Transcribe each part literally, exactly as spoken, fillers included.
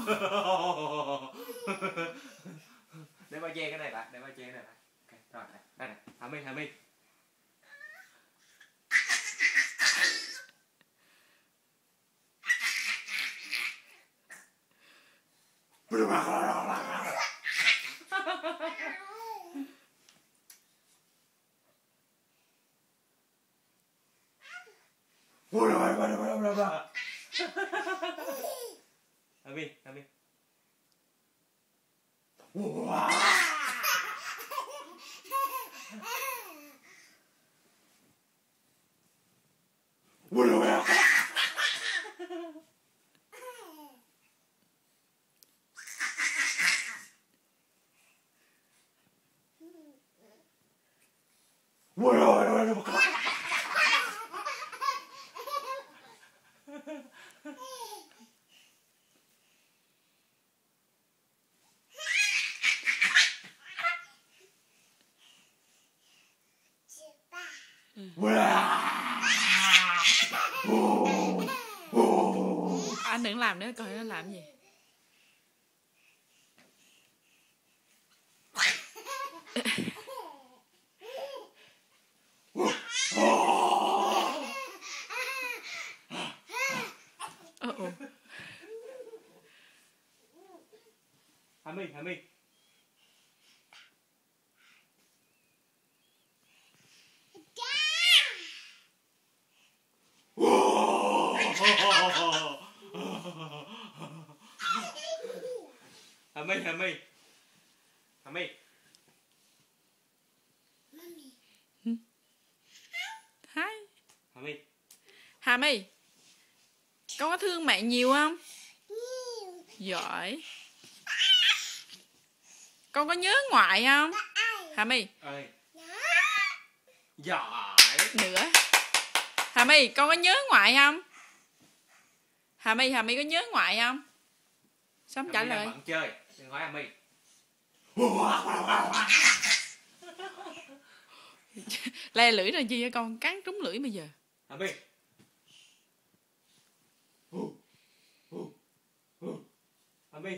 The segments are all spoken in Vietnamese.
Để ba che cái này bạn, để ba che cái này bạn. Okay, rồi này, đây này, Hà My, Hà My. Hà My, Hà My. Anh đừng làm nữa, coi nó làm gì. Ờ ồ. Hà My, Hà My. Hà My, Hà My. Hà My. Hai. Hà My. Hà My, con có thương mẹ nhiều không? Nhiều. Giỏi. Con có nhớ ngoại không? Hà My. Ơi. Giỏi. Nữa. Hà My, con có nhớ ngoại không? Hà My, Hà My có nhớ ngoại không? Sao không trả lời? Bận chơi, đừng hỏi Hà My. Le lưỡi là gì vậy con? Cắn trúng lưỡi bây giờ. Hà My. Hà My.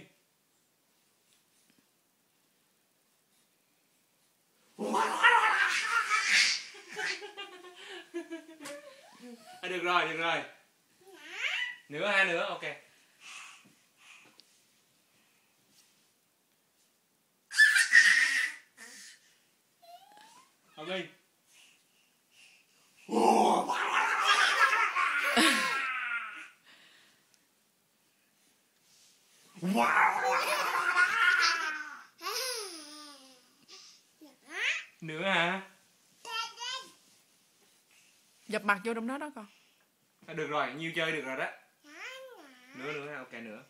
À, được rồi, được rồi. Nữa hai nữa, ok. Hà My. Nữa hả? Dập mặt vô trong đó đó con. À, được rồi, nhiêu chơi được rồi đó. Nữa nữa ha, ok nữa.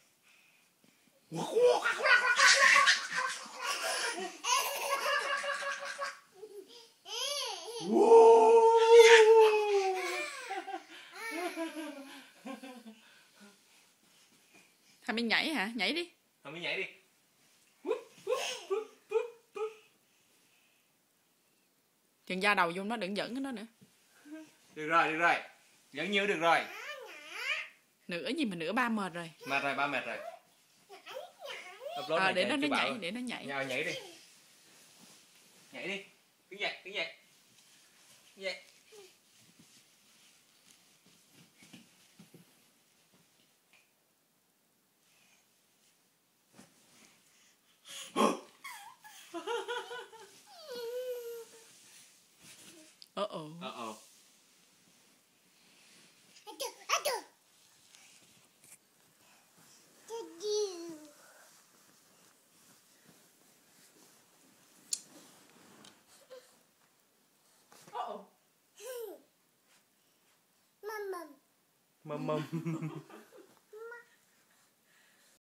Hà My nhảy hả? Nhảy đi. Hà My nhảy đi. Chừng da đầu vô nó, đừng dẫn cái nó nữa. Được rồi, được rồi. Dẫn nhiêu được rồi. Nửa gì mà nửa ba mệt rồi. Mệt rồi, ba mệt rồi. Upload à, để nó, nó nhảy, để nó nhảy. Nhào nhảy đi. Nhảy đi. Đứng dậy, đứng dậy. Đứng dậy. Ờ ồ. Ờ ồ. Mâm mâm.